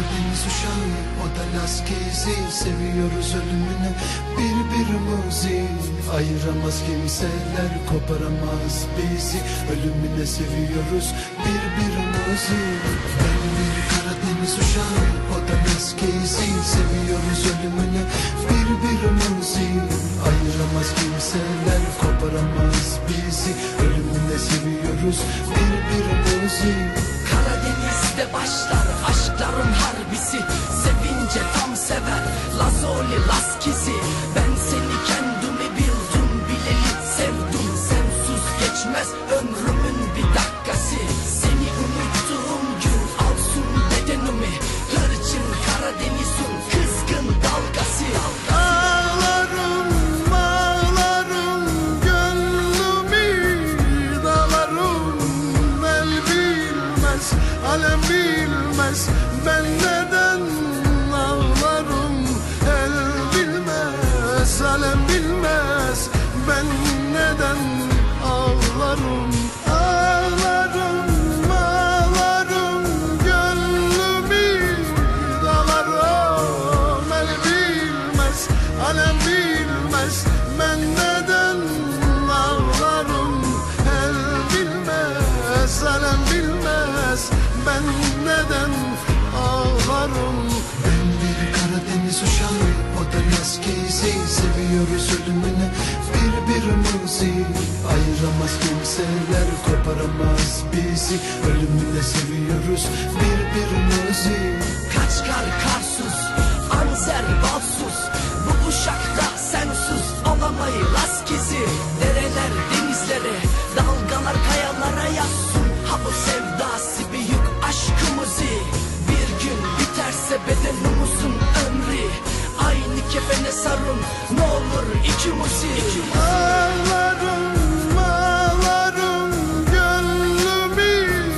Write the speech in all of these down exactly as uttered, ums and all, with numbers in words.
Karadeniz uşağı, o da Laskezi. Seviyoruz ölümüne birbirimizi. Ayıramaz kimseler, koparamaz bizi. Ölümüne seviyoruz birbirimizi. Ben bir Karadeniz uşağı, o da Laskezi. Seviyoruz ölümüne birbirimizi. Ayıramaz kimseler, koparamaz bizi. Ölümüne seviyoruz birbirimizi. Karadeniz'de başlar aşkların harbisi. Sevince tam sever Lazoli Laskizi. Ben seni kendimi bildim bileli sevdim. Sensiz geçmez ömrümün bir dakikası. Seni unuttuğum gün alsın bedenimi. Hırçın Karadeniz'in kızgın dalgası. Ağlarım, ağlarım, gönlümü dağlarım. El bilmez, alem bilmez, ben neden ağlarım. El bilmez, alem bilmez, ben neden ağlarım. Ağlarım, ağlarım, gönlümü dağlarım. El bilmez, alem bilmez, ben neden ağlarım. El bilmez, alem bilmez, ben neden ağlarım. Ben bir Karadeniz uşağı, o da Laskezi. Seviyoruz ölümüne birbirimizi. Ayıramaz kimseler, koparamaz bizi. Ölümüne seviyoruz birbirimizi. Kaçkar karsuz, anzer balsuz. Bu uşakta sensiz olamayı Laskizi. Dereler denizlere, dalgalar kayalara yazsın. Ha bu sevdası büyük aşkımızı. Bir gün biterse bedenimizin ömrü. Aynı kefene sarın ne olur ikimizi. Ağlarım, ağlarım, gönlümü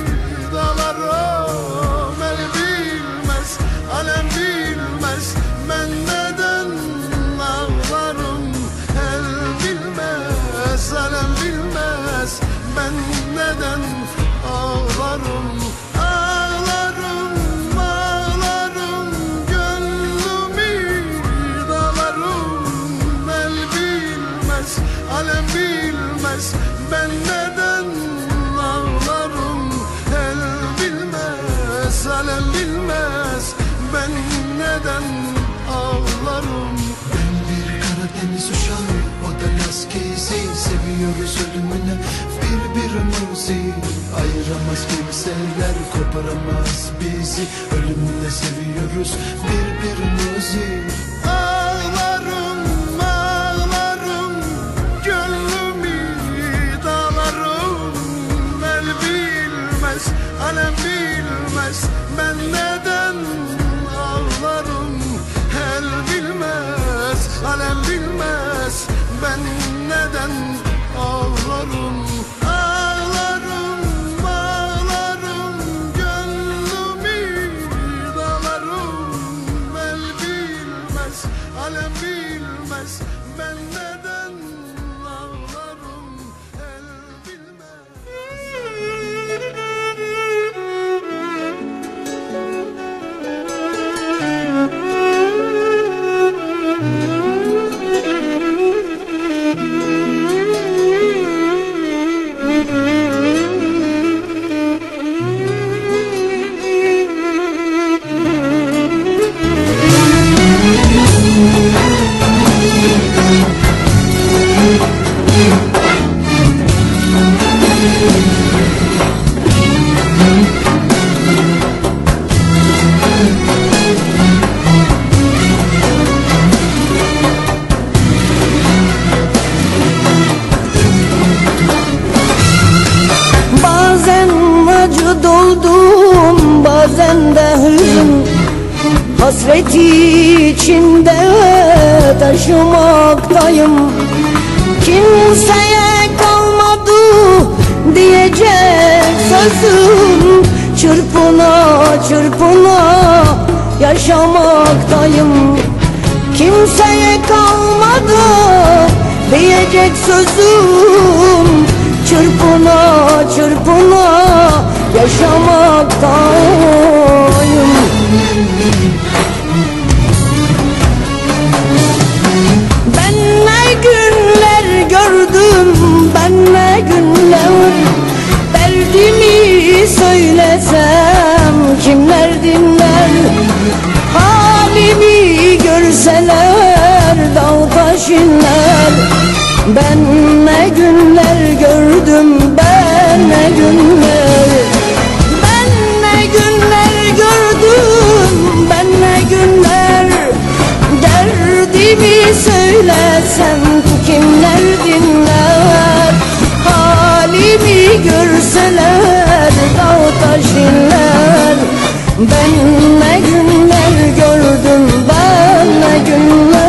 dağlarım. El bilmez, alem bilmez, ben neden ağlarım. El bilmez, alem bilmez, ben neden ağlarım. Ağlarım, ağlarım, gönlümü dağlarım. El bilmez, alem bilmez, ben neden ağlarım. El bilmez, alem bilmez, ben neden ağlarım. Ben bir Karadeniz uşağı, o da Laskezi. Seviyoruz ölümüne birbirimizi. Ayıramaz kimseler, koparamaz bizi. Ölümüne seviyoruz birbirimizi. Ağlarım, ağlarım, gönlümü dağlarım. El bilmez, alem bilmez, ben neden ağlarım. El bilmez, alem bilmez, ben neden ağlarım. Ağlarım, ağlarım, gönlümü dağlarım. El bilmez, alem bilmez, ben neden ağlarım. El bilmez. Bazen acı doldum, bazen de hüzün. Hasreti içinde taşımaktayım. Kimseye kalmadı diyecek sözüm. Çırpına çırpına yaşamaktayım. Kimseye kalmadı diyecek sözüm. Çırpına çırpına yaşamaktayım. taşinler. Ben ne günler gördüm, ben ne günler. Ben ne günler gördüm, ben ne günler. Derdimi söylesem kimler dinler? Halimi görseler dağ taş inler. Ben ne günler gördüm, ben ne günler.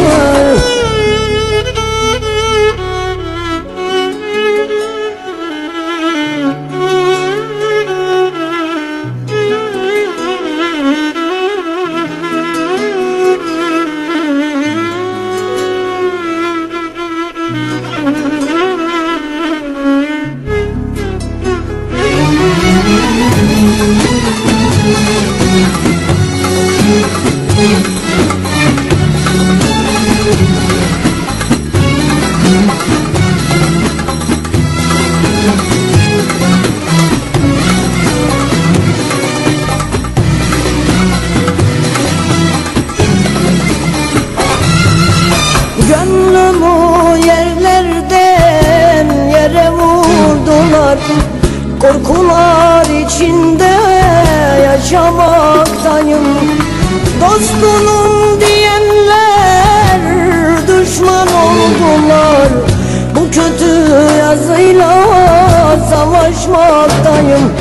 Gönlümü yerlerden yere vurdular. Korkular içinde yaşamaktayım. Dostunum diyenler düşman oldular. Bu kötü yazıyla savaşmaktayım.